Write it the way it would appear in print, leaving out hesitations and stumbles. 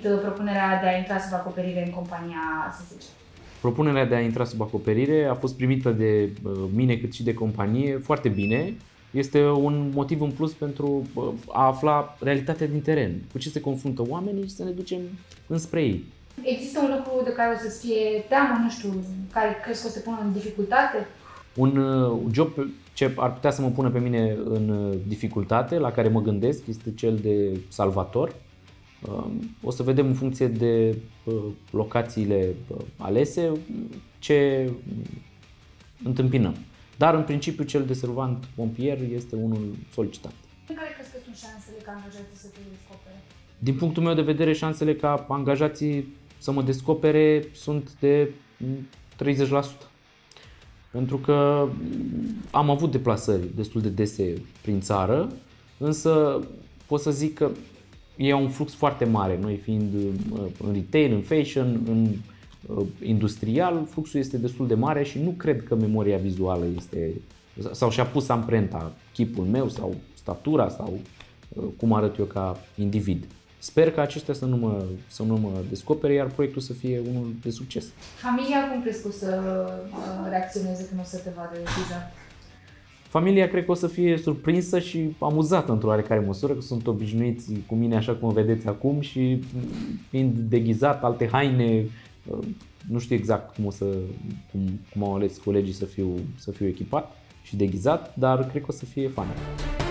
propunerea de a intra sub acoperire în compania SSC? Propunerea de a intra sub acoperire a fost primită de mine cât și de companie foarte bine. Este un motiv în plus pentru a afla realitatea din teren, cu ce se confruntă oamenii și să ne ducem înspre ei. Există un lucru de care o să-ți fie teamă, nu știu, care crezi că o să te pună în dificultate? Un job ce ar putea să mă pună pe mine în dificultate, la care mă gândesc, este cel de salvator. O să vedem în funcție de locațiile alese ce întâmpinăm. Dar în principiu cel de servant pompier este unul solicitat. Care crezi că sunt șansele ca angajații să te descopere? Din punctul meu de vedere, șansele ca angajații să mă descopere sunt de 30%. Pentru că am avut deplasări destul de dese prin țară, însă pot să zic că e un flux foarte mare. Noi fiind în retail, în fashion, în industrial, fluxul este destul de mare și nu cred că memoria vizuală este sau și-a pus amprenta, chipul meu sau statura sau cum arăt eu ca individ. Sper că aceștia să nu mă descopere, iar proiectul să fie unul de succes. Familia cum crezi că o să reacționeze când o să te vadă deja? Familia cred că o să fie surprinsă și amuzată într-o oarecare măsură, că sunt obișnuiți cu mine așa cum o vedeți acum și fiind deghizat, alte haine, nu știu exact cum au ales colegii să fiu echipat și deghizat, dar cred că o să fie fan.